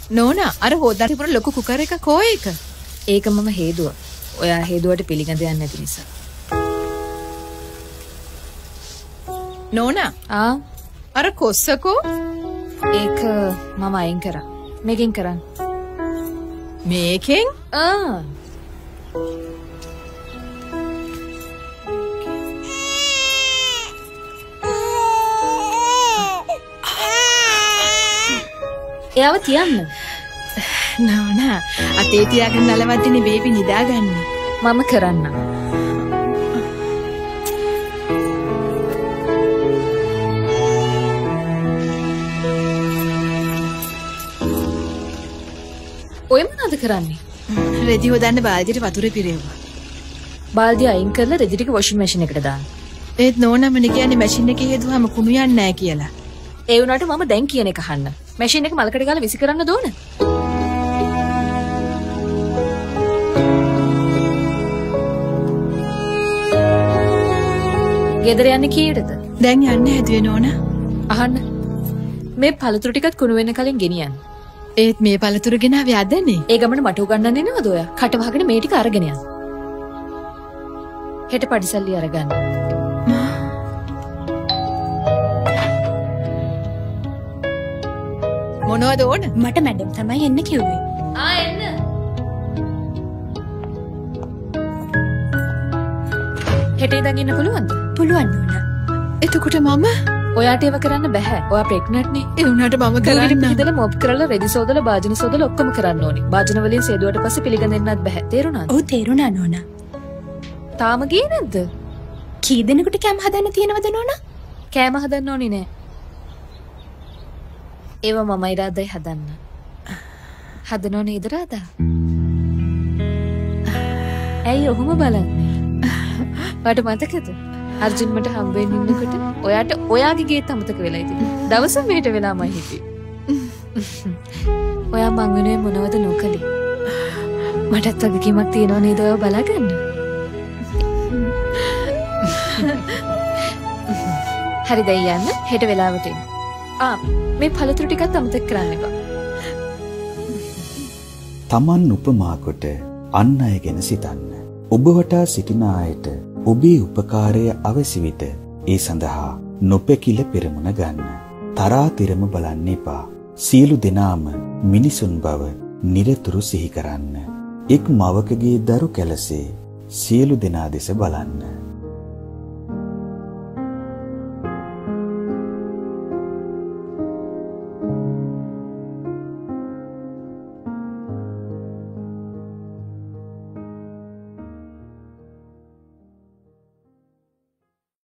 නෝනා අර හොදාට පුර ලොකු කුකර් එක කෝ එක? ඒක මම හේදුවා. ඔයා හේදුවට පිළිගඳ යන්නේ නැති නිසා. නෝනා අර කොස්සකෝ? ඒක මම අයින් කරා. මේකෙන් කරන්න. මේකෙන්? එයාව තියන්න. නෝනා අතේ තියාගෙන නලවද්දිනේ බේබි නිදාගන්නේ. මම කරන්න. ඔය මොනවද කරන්නේ? රෙදි හොදන්න බාල්දියට වතුර පිරෙව්වා. බාල්දිය අයින් කරලා රෙදි ටික වොෂින් මැෂින් එකට දාන්න. ඒත් නෝනාමනේ කියන්නේ මැෂින් එකේ හේදුවාම කුණු යන්නේ නැහැ කියලා. ඒ වුණාට මම දැන් කියන එක අහන්න. මැෂින් එක මලකට ගාලා විසි කරන්න ඕන. ගෙදර යන්නේ කීයටද? දැන් යන්න හැදුවේ නෝනා. අහන්න. මේ පළතුරු ටිකත් කුණු වෙන්න කලින් ගෙනියන්න. ඒත් මේ පළතුරු ගෙනාවේ අදනේ. ඒ ගමන මට උගන්නන්නේ නේද ඔයා? කට වහගෙන මේ ටික අරගෙන යන්න. හෙට පඩිසල්ලි අරගන්න. මොනවද ඕන? මට මැඩම් තමයි එන්න කිව්වේ. එන්න. හෙට ඉඳන් ඉන්න පුළුවන්ද? පුළුවන් නෝනා. එතකොට මම ඔයාට ඒව කරන්න බෑ. ඔයා ප්‍රෙග්නන්ට් නේ. ඒ වුණාට මම කරන්න. ඉතල මොබ් කරලා රෙදි සෝදලා භාජන සෝදලා ඔක්කොම කරන්න ඕනි. භාජන වලින් සේදුවට පස්සේ පිළිගන්නෙන්නත් බෑ. තේරුණාද? ඔව් තේරුණා නෝනා. තාම ගියේ නැද්ද? කී දෙනෙකුට කැම හදන්න තියෙනවද නෝනා? කෑම හදන්න ඕනි නෑ. ඒව මමයි රාදයි හදන්න. හදනව නේද රාදා? ඇයි ඔහොම බලන්නේ? වට මතකද? අර්ජුන් මට හම්බ වෙන්න ඉන්නකොට ඔයාට ඔයාගේ ගේත් අමතක වෙලා ඉතින්. දවසම මෙහෙට වෙලා මම හිටියේ. ඔයා මං වෙනුවෙන් මොනවද නොකළේ? මටත් වගකීමක් තියෙනව නේද ඔයාව බලාගන්න? හරි දැන් යන්න හෙට වෙලාවට එන්න. මේ පළතුරු ටිකත් අමතක කරන්න එපා. තමන් උපමා කොට අන් අය ගැන සිතන්න. ඔබ වටා සිටින අයට ඔබේ උපකාරය අවශ්‍ය විට ඒ සඳහා නොපැකිල පෙරමුණ ගන්න. තරාතිරම බලන්න එපා. සියලු දෙනාම මිනිසුන් බව නිරතුරු සිහි කරන්න. එක් මවකගේ දරු කැලසේ සියලු දෙනා දෙස බලන්න.